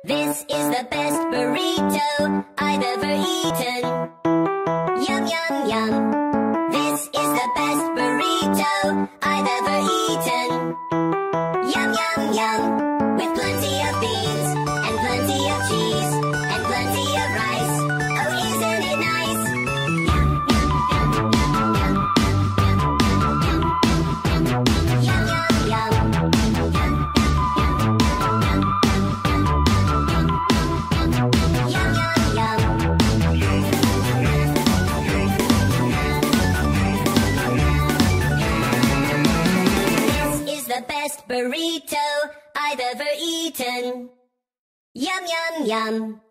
This is the best burrito I've ever eaten. Yum, yum, yum. This is the best burrito I've ever eaten. Yum, yum, yum. With plenty of beans, and plenty of cheese, and plenty of rice. Oh, isn't it nice? Yum, yum, yum, yum, yum, yum, yum, yum, yum. The best burrito I've ever eaten. Yum, yum, yum.